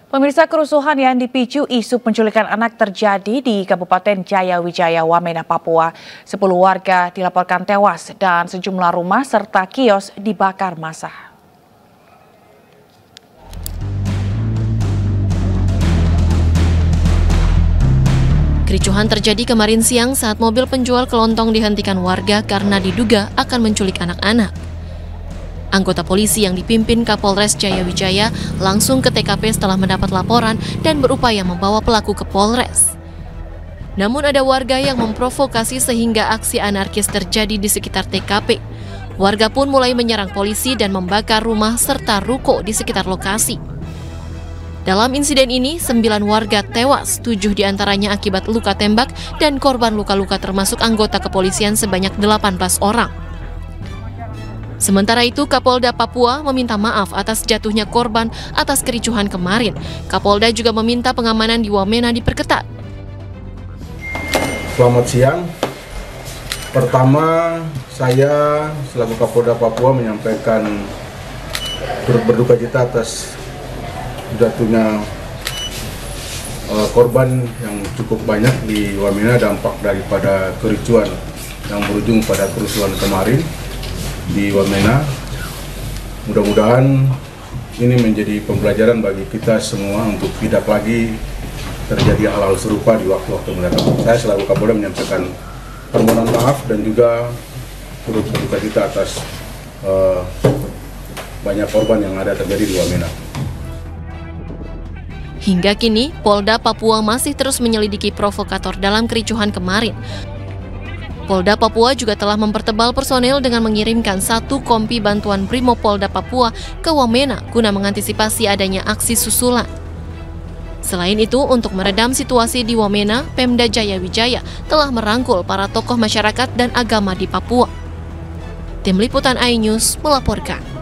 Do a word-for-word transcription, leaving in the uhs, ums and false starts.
Pemirsa, kerusuhan yang dipicu isu penculikan anak terjadi di Kabupaten Jaya Wijaya, Wamena, Papua. Sepuluh warga dilaporkan tewas dan sejumlah rumah serta kios dibakar massa. Kericuhan terjadi kemarin siang saat mobil penjual kelontong dihentikan warga karena diduga akan menculik anak-anak. Anggota polisi yang dipimpin Kapolres Jaya Wijaya langsung ke T K P setelah mendapat laporan dan berupaya membawa pelaku ke Polres. Namun ada warga yang memprovokasi sehingga aksi anarkis terjadi di sekitar T K P. Warga pun mulai menyerang polisi dan membakar rumah serta ruko di sekitar lokasi. Dalam insiden ini, sembilan warga tewas, tujuh diantaranya akibat luka tembak dan korban luka-luka termasuk anggota kepolisian sebanyak delapan belas orang. Sementara itu, Kapolda Papua meminta maaf atas jatuhnya korban atas kericuhan kemarin. Kapolda juga meminta pengamanan di Wamena diperketat. Selamat siang. Pertama, saya selaku Kapolda Papua menyampaikan turut berduka cita atas jatuhnya uh, korban yang cukup banyak di Wamena, dampak daripada kericuhan yang berujung pada kerusuhan kemarin di Wamena. Mudah-mudahan ini menjadi pembelajaran bagi kita semua untuk tidak lagi terjadi hal-hal serupa di waktu-waktu mendatang. Saya selaku Kapolda menyampaikan permohonan maaf dan juga turut berduka cita atas uh, banyak korban yang ada terjadi di Wamena. Hingga kini, Polda Papua masih terus menyelidiki provokator dalam kericuhan kemarin. Polda Papua juga telah mempertebal personel dengan mengirimkan satu kompi bantuan Brimob Polda Papua ke Wamena guna mengantisipasi adanya aksi susulan. Selain itu, untuk meredam situasi di Wamena, Pemda Jaya Wijaya telah merangkul para tokoh masyarakat dan agama di Papua. Tim Liputan iNews melaporkan.